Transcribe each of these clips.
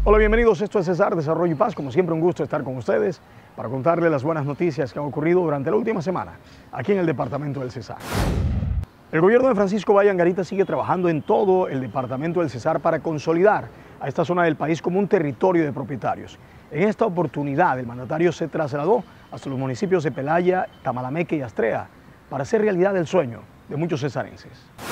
Hola, bienvenidos. Esto es Cesar Desarrollo y Paz. Como siempre, un gusto estar con ustedes para contarles las buenas noticias que han ocurrido durante la última semana aquí en el departamento del Cesar. El gobierno de Francisco Valle Angarita sigue trabajando en todo el departamento del Cesar para consolidar a esta zona del país como un territorio de propietarios. En esta oportunidad, el mandatario se trasladó hasta los municipios de Pelaya, Tamalameque y Astrea para hacer realidad el sueño de muchos cesarenses.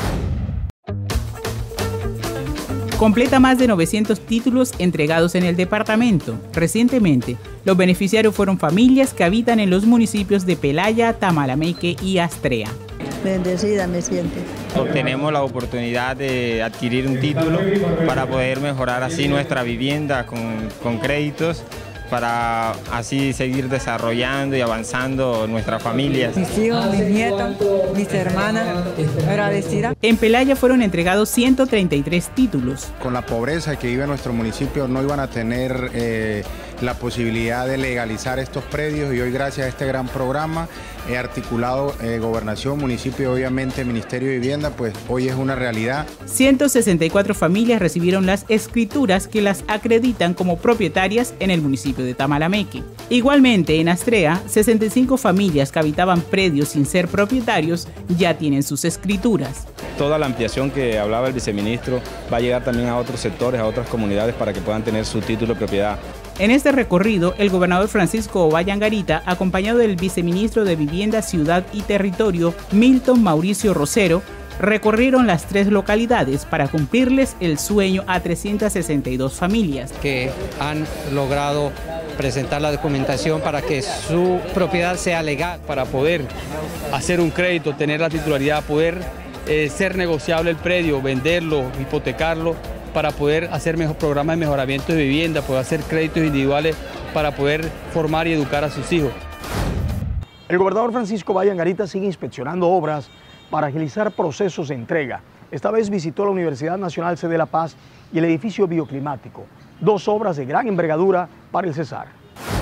Completa más de 900 títulos entregados en el departamento. Recientemente, los beneficiarios fueron familias que habitan en los municipios de Pelaya, Tamalameque y Astrea. Bendecida me siento. Tenemos la oportunidad de adquirir un título para poder mejorar así nuestra vivienda con créditos, para así seguir desarrollando y avanzando nuestras familias. Mis hijos, mis nietos, mis hermanas, agradecida. En Pelaya fueron entregados 133 títulos. Con la pobreza que vive nuestro municipio no iban a tener la posibilidad de legalizar estos predios, y hoy gracias a este gran programa he articulado Gobernación, Municipio y obviamente Ministerio de Vivienda, pues hoy es una realidad. 164 familias recibieron las escrituras que las acreditan como propietarias en el municipio de Tamalameque. Igualmente en Astrea, 65 familias que habitaban predios sin ser propietarios ya tienen sus escrituras. Toda la ampliación que hablaba el viceministro va a llegar también a otros sectores, a otras comunidades para que puedan tener su título de propiedad. En este recorrido, el gobernador Francisco Valle Angarita, acompañado del viceministro de Vivienda, Ciudad y Territorio, Milton Mauricio Rosero, recorrieron las 3 localidades para cumplirles el sueño a 362 familias. Que han logrado presentar la documentación para que su propiedad sea legal. Para poder hacer un crédito, tener la titularidad, poder ser negociable el predio, venderlo, hipotecarlo, para poder hacer programas de mejoramiento de vivienda, poder hacer créditos individuales para poder formar y educar a sus hijos. El gobernador Francisco Valle Angarita sigue inspeccionando obras para agilizar procesos de entrega. Esta vez visitó la Universidad Nacional Sede de La Paz y el edificio bioclimático, 2 obras de gran envergadura para el Cesar.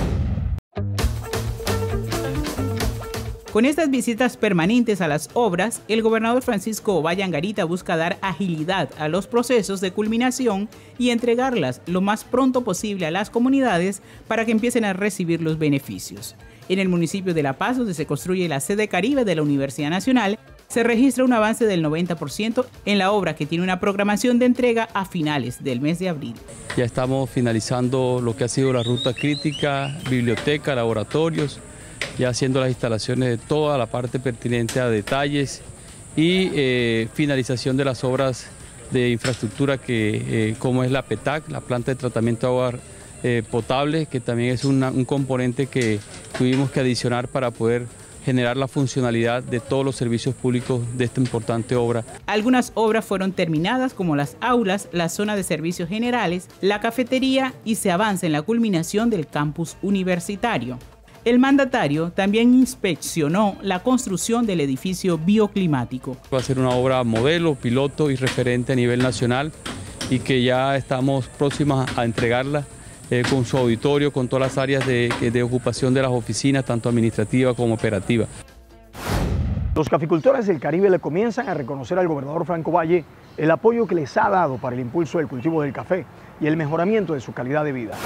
Con estas visitas permanentes a las obras, el gobernador Francisco Valle Angarita busca dar agilidad a los procesos de culminación y entregarlas lo más pronto posible a las comunidades para que empiecen a recibir los beneficios. En el municipio de La Paz, donde se construye la sede Caribe de la Universidad Nacional, se registra un avance del 90% en la obra, que tiene una programación de entrega a finales del mes de abril. Ya estamos finalizando lo que ha sido la ruta crítica, biblioteca, laboratorios, ya haciendo las instalaciones de toda la parte pertinente a detalles y finalización de las obras de infraestructura como es la PETAC, la planta de tratamiento de agua potable, que también es un componente que tuvimos que adicionar para poder generar la funcionalidad de todos los servicios públicos de esta importante obra. Algunas obras fueron terminadas, como las aulas, la zona de servicios generales, la cafetería, y se avanza en la culminación del campus universitario. El mandatario también inspeccionó la construcción del edificio bioclimático. Va a ser una obra modelo, piloto y referente a nivel nacional, y que ya estamos próximas a entregarla con su auditorio, con todas las áreas de ocupación de las oficinas, tanto administrativa como operativa. Los caficultores del Caribe le comienzan a reconocer al gobernador Franco Valle el apoyo que les ha dado para el impulso del cultivo del café y el mejoramiento de su calidad de vida.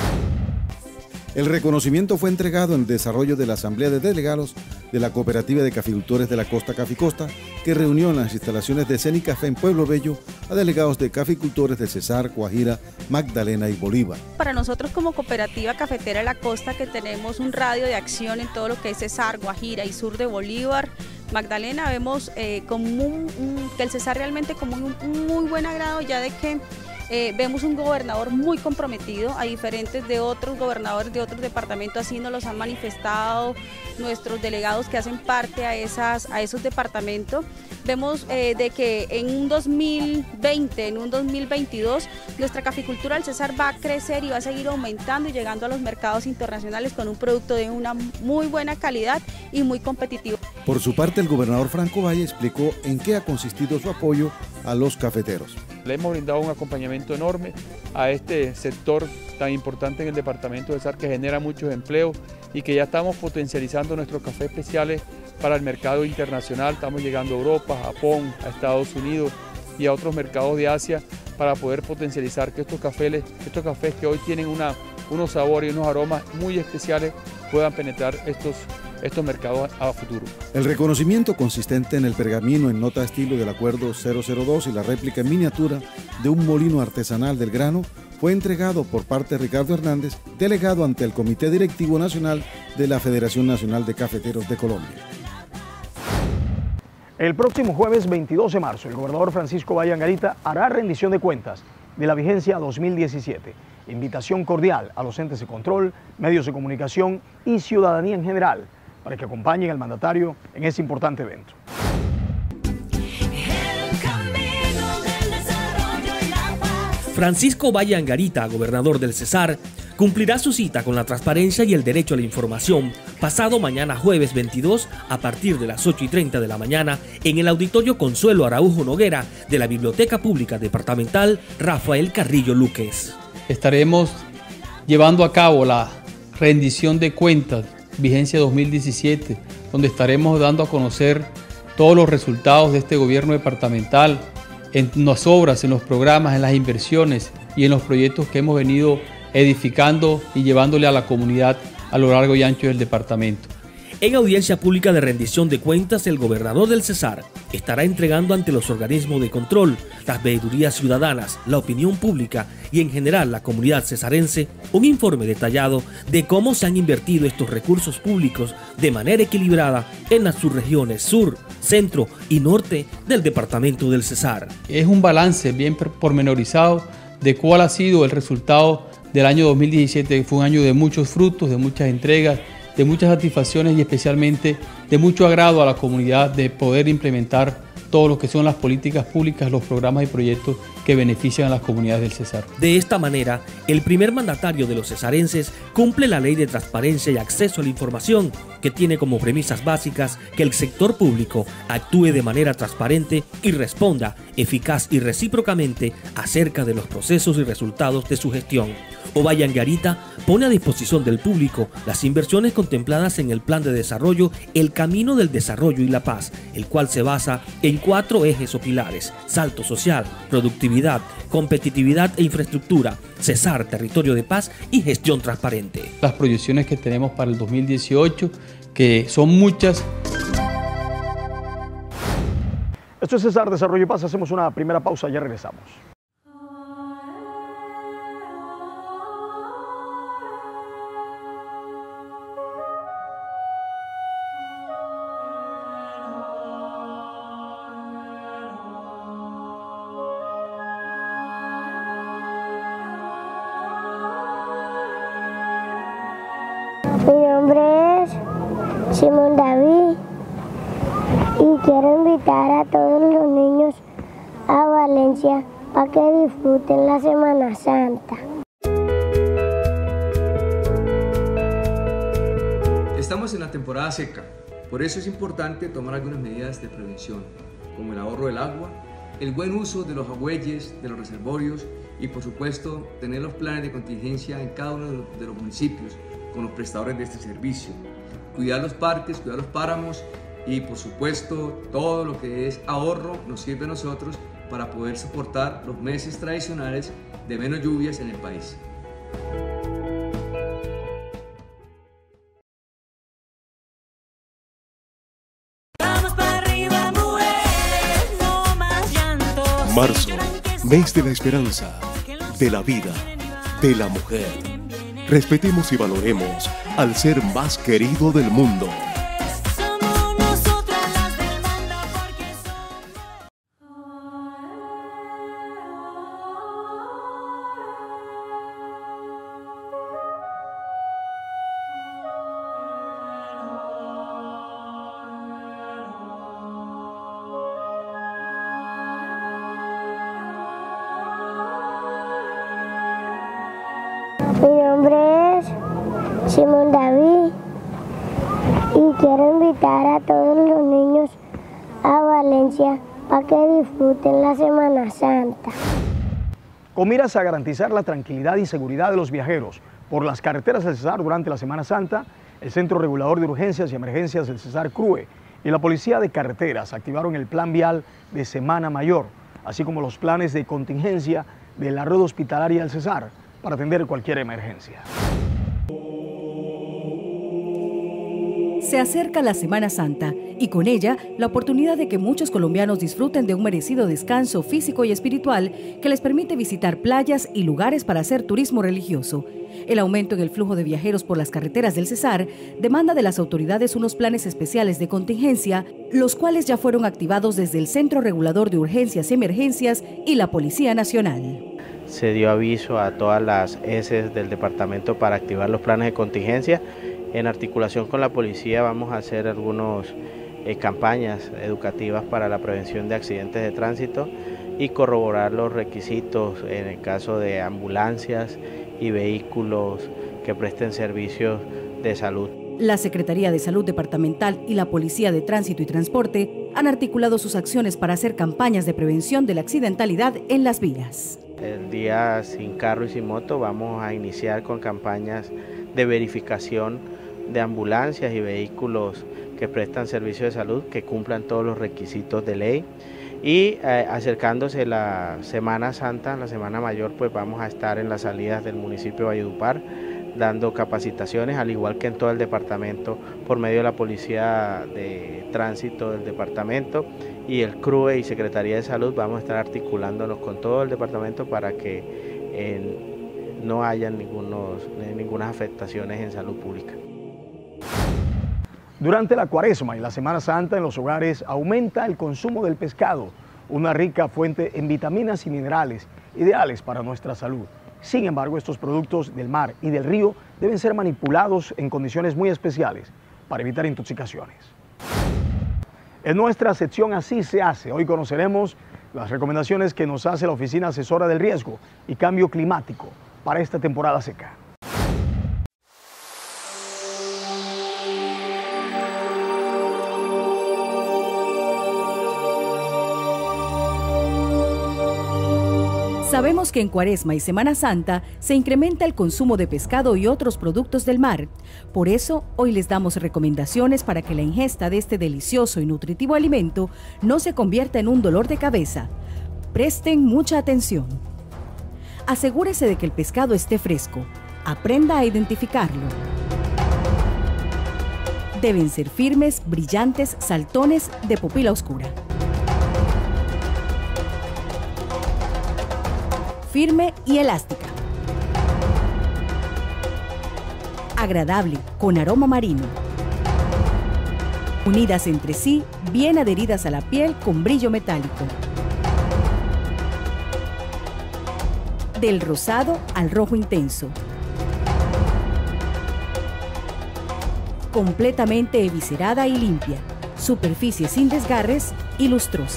El reconocimiento fue entregado en el desarrollo de la Asamblea de Delegados de la Cooperativa de Caficultores de la Costa Caficosta, que reunió en las instalaciones de Cenicafé en Pueblo Bello a delegados de caficultores de Cesar, Guajira, Magdalena y Bolívar. Para nosotros como Cooperativa Cafetera de la Costa, que tenemos un radio de acción en todo lo que es Cesar, Guajira y sur de Bolívar, Magdalena, vemos que el Cesar realmente como un muy buen agrado, ya de que vemos un gobernador muy comprometido, a diferentes de otros gobernadores de otros departamentos, así nos los han manifestado nuestros delegados que hacen parte a esos departamentos. Vemos de que en un 2020, en un 2022, nuestra caficultura del Cesar va a crecer y va a seguir aumentando y llegando a los mercados internacionales con un producto de una muy buena calidad y muy competitivo. Por su parte, el gobernador Franco Valle explicó en qué ha consistido su apoyo a los cafeteros. Le hemos brindado un acompañamiento enorme a este sector tan importante en el departamento de Cesar, que genera muchos empleos y que ya estamos potencializando nuestros cafés especiales para el mercado internacional. Estamos llegando a Europa, a Japón, a Estados Unidos y a otros mercados de Asia para poder potencializar que estos cafés que hoy tienen unos sabores y unos aromas muy especiales puedan penetrar estos mercados a futuro. El reconocimiento consistente en el pergamino en nota estilo del Acuerdo 002 y la réplica en miniatura de un molino artesanal del grano fue entregado por parte de Ricardo Hernández, delegado ante el Comité Directivo Nacional de la Federación Nacional de Cafeteros de Colombia. El próximo jueves 22 de marzo, el gobernador Francisco Valle Angarita hará rendición de cuentas de la vigencia 2017. Invitación cordial a los entes de control, medios de comunicación y ciudadanía en general para que acompañen al mandatario en este importante evento. Francisco Valle Angarita, gobernador del Cesar, cumplirá su cita con la transparencia y el derecho a la información pasado mañana jueves 22 a partir de las 8:30 de la mañana en el Auditorio Consuelo Araujo Noguera de la Biblioteca Pública Departamental Rafael Carrillo Luques. Estaremos llevando a cabo la rendición de cuentas, vigencia 2017, donde estaremos dando a conocer todos los resultados de este gobierno departamental, en las obras, en los programas, en las inversiones y en los proyectos que hemos venido edificando y llevándole a la comunidad a lo largo y ancho del departamento. En audiencia pública de rendición de cuentas, el gobernador del Cesar estará entregando ante los organismos de control, las veedurías ciudadanas, la opinión pública y en general la comunidad cesarense un informe detallado de cómo se han invertido estos recursos públicos de manera equilibrada en las subregiones sur, centro y norte del departamento del Cesar. Es un balance bien pormenorizado de cuál ha sido el resultado del año 2017, que fue un año de muchos frutos, de muchas entregas, de muchas satisfacciones y especialmente de mucho agrado a la comunidad de poder implementar todo lo que son las políticas públicas, los programas y proyectos que benefician a las comunidades del Cesar. De esta manera, el primer mandatario de los cesarenses cumple la ley de transparencia y acceso a la información, que tiene como premisas básicas que el sector público actúe de manera transparente y responda eficaz y recíprocamente acerca de los procesos y resultados de su gestión. Valle Angarita pone a disposición del público las inversiones contempladas en el Plan de Desarrollo El Camino del Desarrollo y la Paz, el cual se basa en 4 ejes o pilares: salto social, productividad, competitividad e infraestructura, Cesar, territorio de paz y gestión transparente. Las proyecciones que tenemos para el 2018, que son muchas. Esto es Cesar, Desarrollo y Paz. Hacemos una primera pausa, ya regresamos. Mi nombre es Simón David y quiero invitar a todos los niños a Valencia para que disfruten la Semana Santa. Estamos en la temporada seca, por eso es importante tomar algunas medidas de prevención, como el ahorro del agua, el buen uso de los agüeyes, de los reservorios y por supuesto tener los planes de contingencia en cada uno de los municipios con los prestadores de este servicio, cuidar los parques, cuidar los páramos y por supuesto todo lo que es ahorro nos sirve a nosotros para poder soportar los meses tradicionales de menos lluvias en el país. Marzo, mes de la esperanza, de la vida, de la mujer. Respetemos y valoremos al ser más querido del mundo. Mi nombre es Simón David y quiero invitar a todos los niños a Valencia para que disfruten la Semana Santa. Con miras a garantizar la tranquilidad y seguridad de los viajeros por las carreteras del Cesar durante la Semana Santa, el Centro Regulador de Urgencias y Emergencias del Cesar CRUE y la Policía de Carreteras activaron el Plan Vial de Semana Mayor, así como los planes de contingencia de la red hospitalaria El Cesar para atender cualquier emergencia. Se acerca la Semana Santa y con ella la oportunidad de que muchos colombianos disfruten de un merecido descanso físico y espiritual que les permite visitar playas y lugares para hacer turismo religioso. El aumento en el flujo de viajeros por las carreteras del Cesar demanda de las autoridades unos planes especiales de contingencia, los cuales ya fueron activados desde el Centro Regulador de Urgencias y Emergencias y la Policía Nacional. Se dio aviso a todas las ESES del departamento para activar los planes de contingencia. En articulación con la policía vamos a hacer algunas campañas educativas para la prevención de accidentes de tránsito y corroborar los requisitos en el caso de ambulancias y vehículos que presten servicios de salud. La Secretaría de Salud Departamental y la Policía de Tránsito y Transporte han articulado sus acciones para hacer campañas de prevención de la accidentalidad en las vías. El día sin carro y sin moto vamos a iniciar con campañas de verificación de ambulancias y vehículos que prestan servicios de salud que cumplan todos los requisitos de ley. Y acercándose la Semana Santa, la Semana Mayor, pues vamos a estar en las salidas del municipio de Valledupar dando capacitaciones, al igual que en todo el departamento, por medio de la Policía de Tránsito del departamento y el CRUE y Secretaría de Salud. Vamos a estar articulándonos con todo el departamento para que no haya ninguna afectaciones en salud pública. Durante la Cuaresma y la Semana Santa en los hogares aumenta el consumo del pescado, una rica fuente en vitaminas y minerales ideales para nuestra salud. Sin embargo, estos productos del mar y del río deben ser manipulados en condiciones muy especiales para evitar intoxicaciones. En nuestra sección Así se hace, hoy conoceremos las recomendaciones que nos hace la Oficina Asesora del Riesgo y Cambio Climático para esta temporada seca. Sabemos que en Cuaresma y Semana Santa se incrementa el consumo de pescado y otros productos del mar. Por eso, hoy les damos recomendaciones para que la ingesta de este delicioso y nutritivo alimento no se convierta en un dolor de cabeza. Presten mucha atención. Asegúrese de que el pescado esté fresco. Aprenda a identificarlo. Deben ser firmes, brillantes, saltones, de pupila oscura. Firme y elástica. Agradable, con aroma marino. Unidas entre sí, bien adheridas a la piel con brillo metálico. Del rosado al rojo intenso. Completamente eviscerada y limpia. Superficie sin desgarres y lustrosa.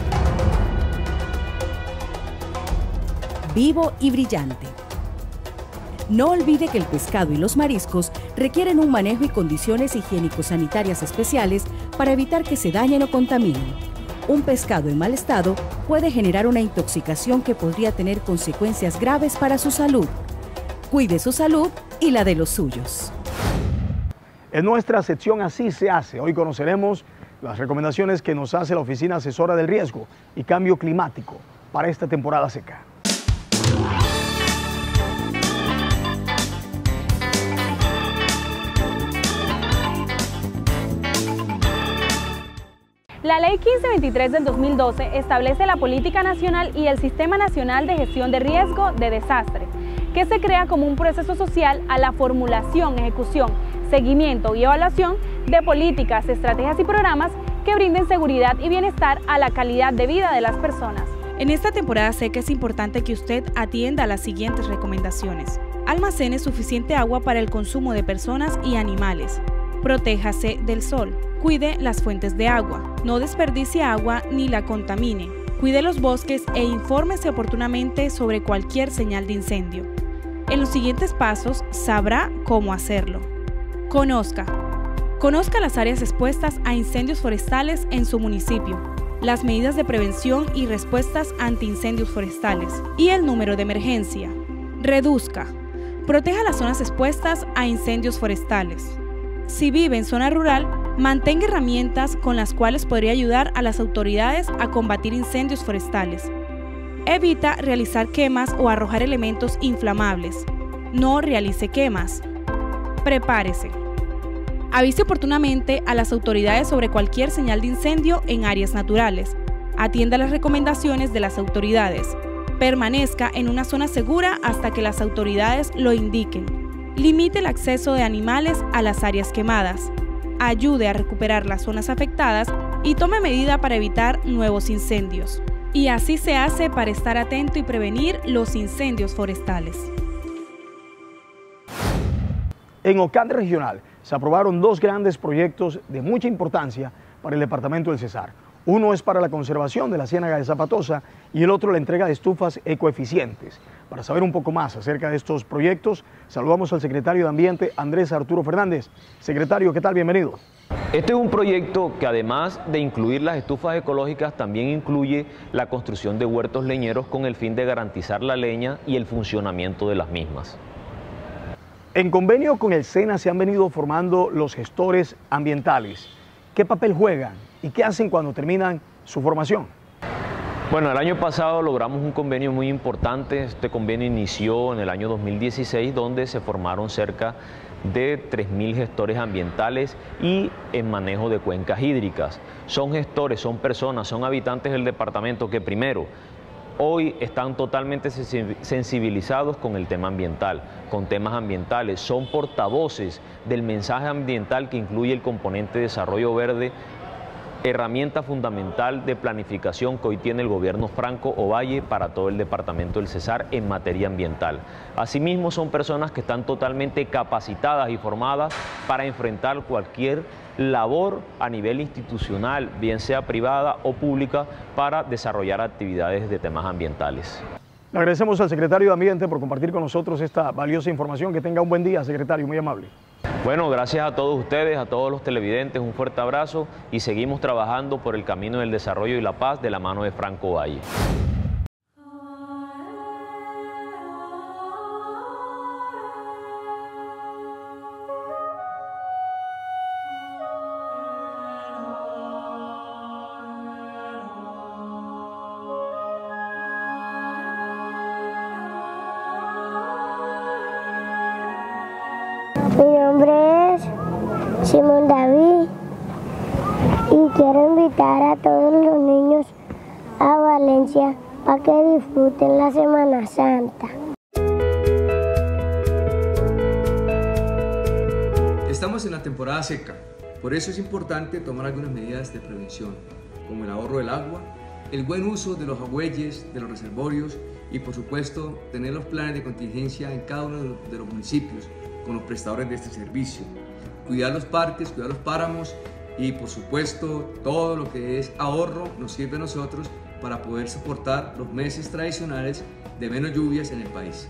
Vivo y brillante. No olvide que el pescado y los mariscos requieren un manejo y condiciones higiénico-sanitarias especiales para evitar que se dañen o contaminen. Un pescado en mal estado puede generar una intoxicación que podría tener consecuencias graves para su salud. Cuide su salud y la de los suyos. En nuestra sección Así se hace, hoy conoceremos las recomendaciones que nos hace la Oficina Asesora del Riesgo y Cambio Climático para esta temporada seca. La Ley 1523 del 2012 establece la Política Nacional y el Sistema Nacional de Gestión de Riesgo de Desastre, que se crea como un proceso social a la formulación, ejecución, seguimiento y evaluación de políticas, estrategias y programas que brinden seguridad y bienestar a la calidad de vida de las personas. En esta temporada seca es importante que usted atienda a las siguientes recomendaciones. Almacene suficiente agua para el consumo de personas y animales. Protéjase del sol. Cuide las fuentes de agua. No desperdicie agua ni la contamine. Cuide los bosques e infórmese oportunamente sobre cualquier señal de incendio. En los siguientes pasos sabrá cómo hacerlo. Conozca las áreas expuestas a incendios forestales en su municipio, las medidas de prevención y respuestas ante incendios forestales y el número de emergencia. Reduzca. Proteja las zonas expuestas a incendios forestales. Si vive en zona rural, Mantenga herramientas con las cuales podría ayudar a las autoridades a combatir incendios forestales. Evita realizar quemas o arrojar elementos inflamables. No realice quemas. Prepárese. Avise oportunamente a las autoridades sobre cualquier señal de incendio en áreas naturales. Atienda las recomendaciones de las autoridades. Permanezca en una zona segura hasta que las autoridades lo indiquen. Limite el acceso de animales a las áreas quemadas. Ayude a recuperar las zonas afectadas y tome medida para evitar nuevos incendios. Y así se hace para estar atento y prevenir los incendios forestales. En Ocande Regional se aprobaron dos grandes proyectos de mucha importancia para el departamento del Cesar. Uno es para la conservación de la ciénaga de Zapatosa y el otro la entrega de estufas ecoeficientes. Para saber un poco más acerca de estos proyectos, saludamos al secretario de Ambiente, Andrés Arturo Fernández. Secretario, ¿qué tal? Bienvenido. Este es un proyecto que además de incluir las estufas ecológicas, también incluye la construcción de huertos leñeros con el fin de garantizar la leña y el funcionamiento de las mismas. En convenio con el SENA se han venido formando los gestores ambientales. ¿Qué papel juegan y qué hacen cuando terminan su formación? Bueno, el año pasado logramos un convenio muy importante. Este convenio inició en el año 2016, donde se formaron cerca de 3.000 gestores ambientales y en manejo de cuencas hídricas. Son gestores, son personas, son habitantes del departamento que primero, hoy están totalmente sensibilizados con el tema ambiental, con temas ambientales, son portavoces del mensaje ambiental que incluye el componente de desarrollo verde, herramienta fundamental de planificación que hoy tiene el gobierno Franco Ovalle para todo el departamento del Cesar en materia ambiental. Asimismo, son personas que están totalmente capacitadas y formadas para enfrentar cualquier labor a nivel institucional, bien sea privada o pública, para desarrollar actividades de temas ambientales. Le agradecemos al secretario de Ambiente por compartir con nosotros esta valiosa información. Que tenga un buen día, secretario, muy amable. Bueno, gracias a todos ustedes, a todos los televidentes, un fuerte abrazo y seguimos trabajando por el camino del desarrollo y la paz de la mano de Franco Ovalle. Mi nombre es Simón David y quiero invitar a todos los niños a Valencia para que disfruten la Semana Santa. Estamos en la temporada seca, por eso es importante tomar algunas medidas de prevención, como el ahorro del agua, el buen uso de los agüeyes, de los reservorios y por supuesto tener los planes de contingencia en cada uno de los municipios con los prestadores de este servicio, cuidar los parques, cuidar los páramos y por supuesto todo lo que es ahorro nos sirve a nosotros para poder soportar los meses tradicionales de menos lluvias en el país.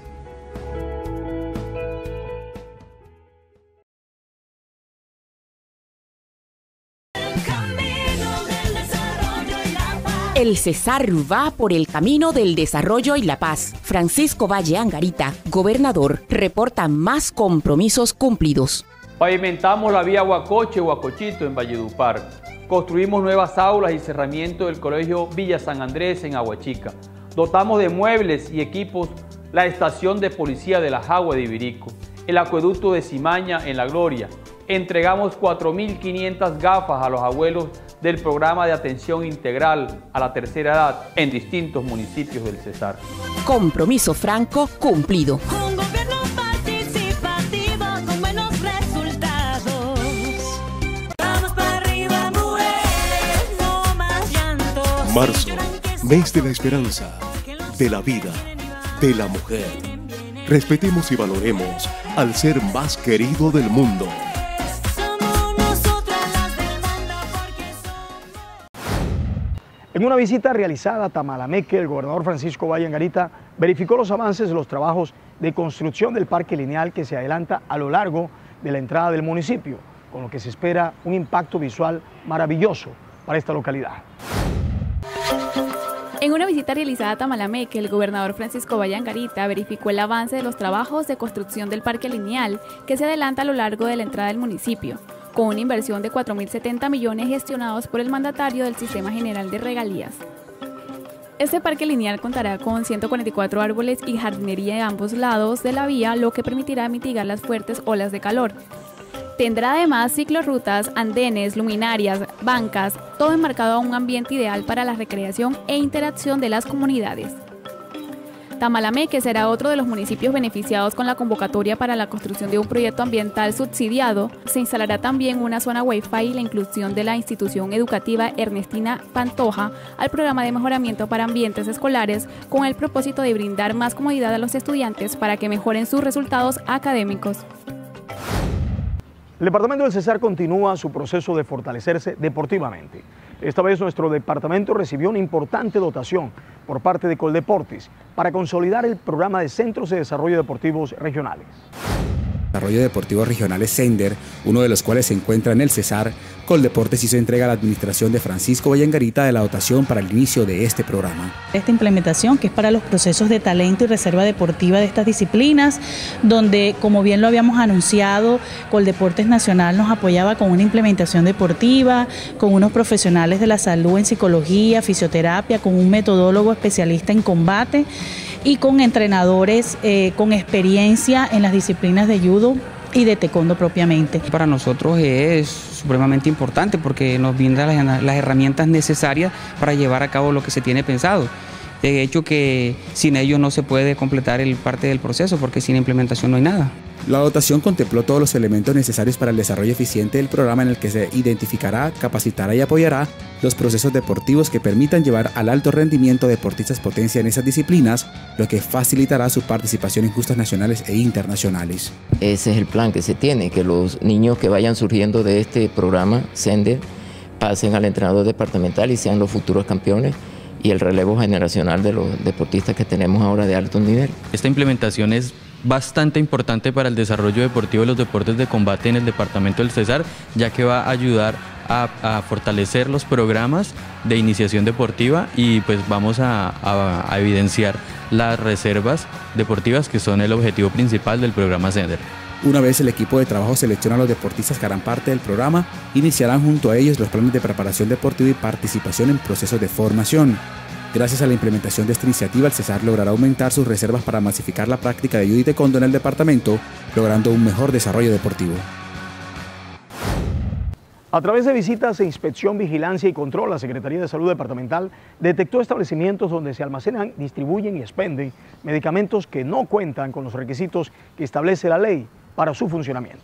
El Cesar va por el camino del desarrollo y la paz. Francisco Valle Angarita, gobernador, reporta más compromisos cumplidos. Pavimentamos la vía Huacoche-Huacochito en Valledupar. Construimos nuevas aulas y cerramiento del Colegio Villa San Andrés en Aguachica. Dotamos de muebles y equipos la estación de policía de la Jagua de Ibirico, el acueducto de Cimaña en La Gloria. Entregamos 4.500 gafas a los abuelos del programa de atención integral a la tercera edad en distintos municipios del Cesar. Compromiso franco cumplido. Un gobierno participativo con buenos resultados. Vamos para arriba, mujeres, no más llanto. Marzo, mes de la esperanza, de la vida, de la mujer. Respetemos y valoremos al ser más querido del mundo. En una visita realizada a Tamalameque, el gobernador Francisco Valle Angarita verificó los avances de los trabajos de construcción del parque lineal que se adelanta a lo largo de la entrada del municipio, con lo que se espera un impacto visual maravilloso para esta localidad. En una visita realizada a Tamalameque, el gobernador Francisco Valle Angarita verificó el avance de los trabajos de construcción del parque lineal que se adelanta a lo largo de la entrada del municipio, con una inversión de 4.070 millones gestionados por el mandatario del Sistema General de Regalías. Este parque lineal contará con 144 árboles y jardinería de ambos lados de la vía, lo que permitirá mitigar las fuertes olas de calor. Tendrá además ciclorrutas, andenes, luminarias, bancas, todo enmarcado a un ambiente ideal para la recreación e interacción de las comunidades. Tamalameque será otro de los municipios beneficiados con la convocatoria para la construcción de un proyecto ambiental subsidiado. Se instalará también una zona Wi-Fi y la inclusión de la institución educativa Ernestina Pantoja al programa de mejoramiento para ambientes escolares con el propósito de brindar más comodidad a los estudiantes para que mejoren sus resultados académicos. El departamento del Cesar continúa su proceso de fortalecerse deportivamente. Esta vez nuestro departamento recibió una importante dotación por parte de Coldeportes para consolidar el programa de Centros de Desarrollo Deportivos Regionales. Desarrollo Deportivo Regionales Sender, uno de los cuales se encuentra en el Cesar, Coldeportes hizo entrega a la administración de Francisco Valle Angarita de la dotación para el inicio de este programa. Esta implementación que es para los procesos de talento y reserva deportiva de estas disciplinas, donde como bien lo habíamos anunciado, Coldeportes Nacional nos apoyaba con una implementación deportiva, con unos profesionales de la salud en psicología, fisioterapia, con un metodólogo especialista en combate y con entrenadores con experiencia en las disciplinas de judo y de taekwondo propiamente. Para nosotros es supremamente importante porque nos brinda las herramientas necesarias para llevar a cabo lo que se tiene pensado. De hecho que sin ello no se puede completar el parte del proceso porque sin implementación no hay nada. La dotación contempló todos los elementos necesarios para el desarrollo eficiente del programa en el que se identificará, capacitará y apoyará los procesos deportivos que permitan llevar al alto rendimiento deportistas potencia en esas disciplinas, lo que facilitará su participación en justas nacionales e internacionales. Ese es el plan que se tiene, que los niños que vayan surgiendo de este programa Sender pasen al entrenador departamental y sean los futuros campeones y el relevo generacional de los deportistas que tenemos ahora de alto nivel. Esta implementación es bastante importante para el desarrollo deportivo de los deportes de combate en el departamento del Cesar, ya que va a ayudar a fortalecer los programas de iniciación deportiva y pues vamos a evidenciar las reservas deportivas que son el objetivo principal del programa Sender. Una vez el equipo de trabajo selecciona a los deportistas que harán parte del programa, iniciarán junto a ellos los planes de preparación deportiva y participación en procesos de formación. Gracias a la implementación de esta iniciativa, el Cesar logrará aumentar sus reservas para masificar la práctica de judo y taekwondo en el departamento, logrando un mejor desarrollo deportivo. A través de visitas e inspección, vigilancia y control, la Secretaría de Salud Departamental detectó establecimientos donde se almacenan, distribuyen y expenden medicamentos que no cuentan con los requisitos que establece la ley para su funcionamiento.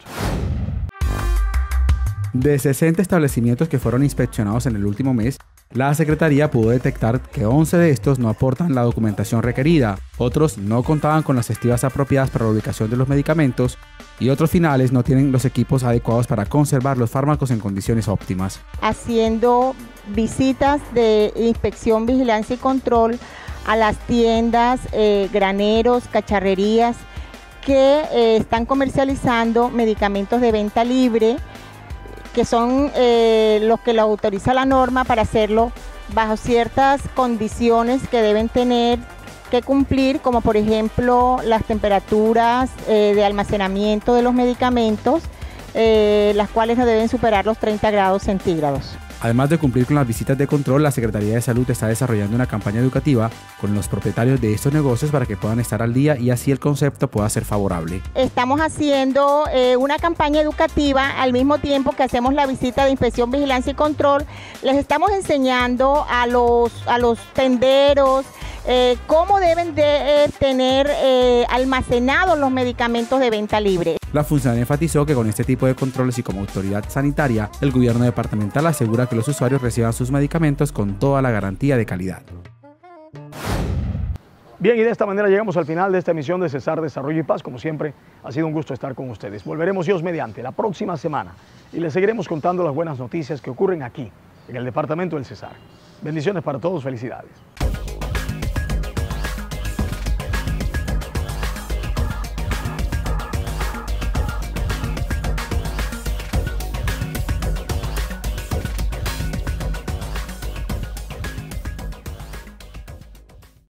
De 60 establecimientos que fueron inspeccionados en el último mes, la Secretaría pudo detectar que 11 de estos no aportan la documentación requerida, otros no contaban con las estilas apropiadas para la ubicación de los medicamentos y otros finales no tienen los equipos adecuados para conservar los fármacos en condiciones óptimas. Haciendo visitas de inspección, vigilancia y control a las tiendas, graneros, cacharrerías que están comercializando medicamentos de venta libre, que son los que lo autoriza la norma para hacerlo bajo ciertas condiciones que deben tener que cumplir, como por ejemplo las temperaturas de almacenamiento de los medicamentos, las cuales no deben superar los 30 grados centígrados. Además de cumplir con las visitas de control, la Secretaría de Salud está desarrollando una campaña educativa con los propietarios de estos negocios para que puedan estar al día y así el concepto pueda ser favorable. Estamos haciendo una campaña educativa al mismo tiempo que hacemos la visita de inspección, vigilancia y control. Les estamos enseñando a los tenderos cómo deben de tener almacenados los medicamentos de venta libre. La funcionaria enfatizó que con este tipo de controles y como autoridad sanitaria, el gobierno departamental asegura que los usuarios reciban sus medicamentos con toda la garantía de calidad. Bien, y de esta manera llegamos al final de esta emisión de Cesar Desarrollo y Paz. Como siempre, ha sido un gusto estar con ustedes. Volveremos Dios mediante la próxima semana y les seguiremos contando las buenas noticias que ocurren aquí, en el departamento del Cesar. Bendiciones para todos, felicidades.